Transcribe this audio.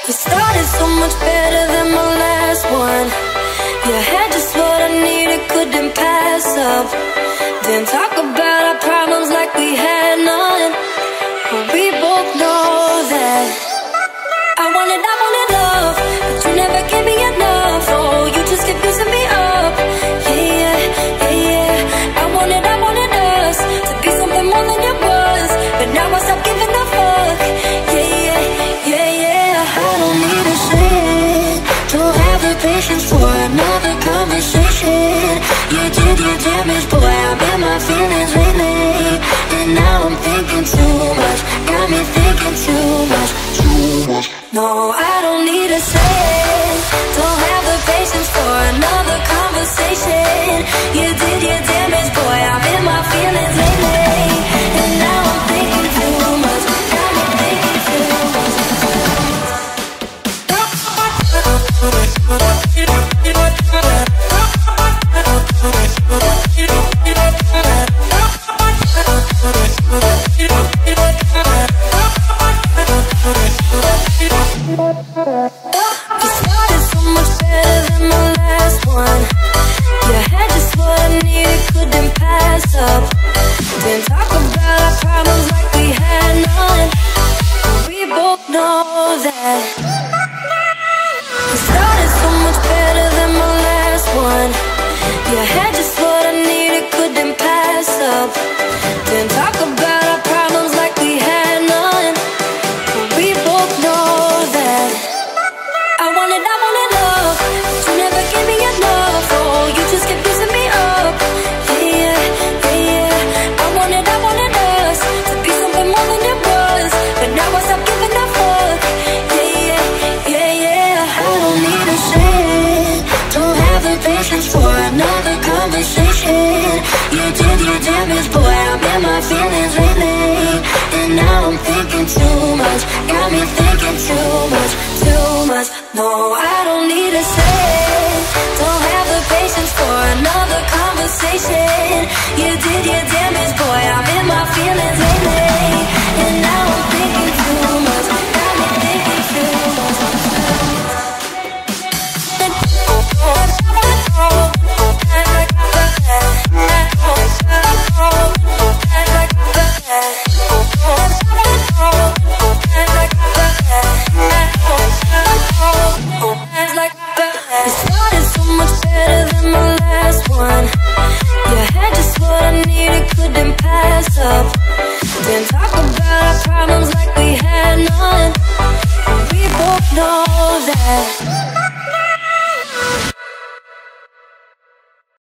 We started so much better than my last one. You had just what I needed, couldn't pass up. Didn't talk about our problems like we had none. But we both know that I wanted love, but you never gave me enough. Oh, you just kept using me up. Yeah, yeah, yeah. I wanted us to be something more than it was, but now I stopped giving a fuck. Yeah, yeah, yeah, yeah. I don't need to say it, don't have the patience for another conversation. You did your damage, boy, I'm in my feelings lately. And now I'm thinking too much, got me thinking too much. No, I don't need to say it, don't have the patience for another conversation. You did your damage, boy, I'm in my feelings lately. And now I'm thinking too much, got me thinking too much. We started so much better than my last one. You had just what I needed, couldn't pass up. Didn't talk about our problems like we had none. But we both know that we started so much better than my last one. You had just what I needed, couldn't pass up. Didn't talk about our problems like we had none. But we both know that I wanted love, but you never gave me enough. Oh, you just kept using me up. Yeah, yeah, yeah. I wanted us to be something more than it was, but now I stopped giving a fuck. Yeah, yeah, yeah, yeah. I don't need to say it, don't have the patience for another conversation. You did your damage, boy, I'm in my feelings lately. And now I'm thinking too much, got me thinking too much, too much. No, I don't need to say